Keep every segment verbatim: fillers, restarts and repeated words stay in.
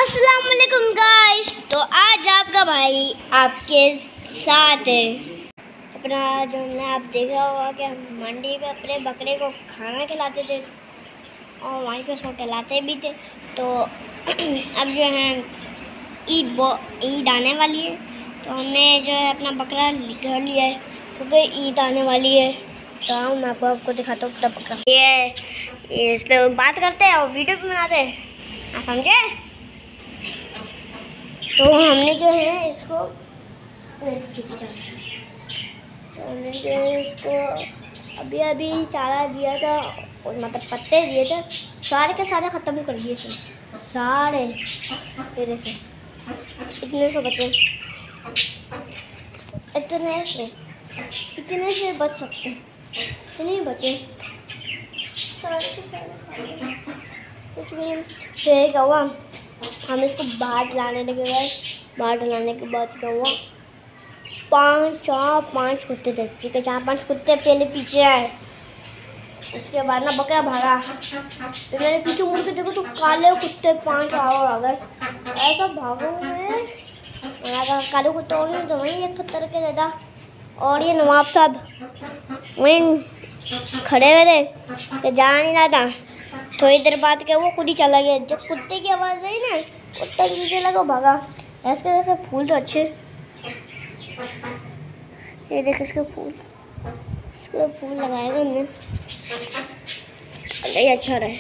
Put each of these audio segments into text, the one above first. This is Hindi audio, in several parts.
अस्सलाम वालेकुम गाइस। तो आज आपका भाई आपके साथ है। अपना जो हमने आप देखा होगा कि हम मंडी में अपने बकरे को खाना खिलाते थे और वहीं पे उसको खिलाते भी थे। तो अब जो है ईद बो ईद आने वाली है, तो हमने जो है अपना बकरा घर लिया है क्योंकि ईद आने वाली है। तो मैं आपको आपको दिखाता हूँ अपना बकरा। ये इस पर बात करते हैं और वीडियो भी बनाते हैं, हाँ समझे। तो हमने जो है इसको तो हमने जो है इसको अभी अभी चारा दिया था और मतलब पत्ते दिए थे, सारे के सारे ख़त्म कर दिए थे सारे। ये देखो इतने से बचे, इतने से इतने से बच सकते हैं, इतने बचे सारे के सारे कुछ भी नहीं। फिर क्या हुआ, हम इसको बाहर डलाने लगे गए। बाहर डलाने के बाद क्या हुआ, पाँच चार पाँच कुत्ते थे, ठीक है, चार पाँच कुत्ते पहले पीछे आए। उसके बाद ना बकरा भागा, तो मैंने पीछे मुड़ के देखो तो काले कुत्ते पाँच और आ गए। ऐसा भागो मैं काले कुत्ते और नहीं तो वहीं एक पत्थर के देता और ये नवाब साहब वहीं खड़े हुए थे तो जा नहीं रहा था। थोड़ी देर बाद के वो खुद ही चला गया। जब कुत्ते की आवाज़ आई ना, कुत्ता नीचे लगा भागा। ऐसे वैसे फूल तो अच्छे, ये देख इसके फूल, इसके फूल लगाएगा हमने, ये अच्छा रहे।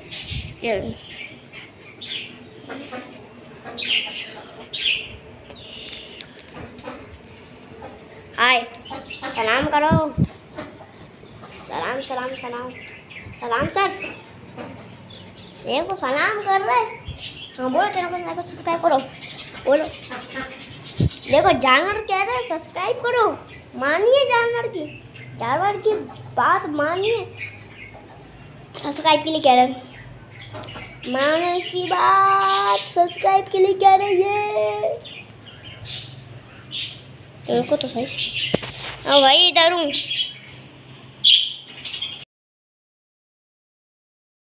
हाय सलाम करो, सलाम सलाम सलाम सलाम सर, देखो सलाम कर रहे। हाँ बोलो, चैनल को लाइक और सब्सक्राइब करो। बोलो, देखो जानवर कह रहे हैं सब्सक्राइब करो, मानिए जानवर की जानवर की बात मानिए। सब्सक्राइब के लिए कह रहे हैं, मानो इसकी बात, सब्सक्राइब के लिए कह रहे हैं। देखो तो सही। हाँ भाई इधर हूँ।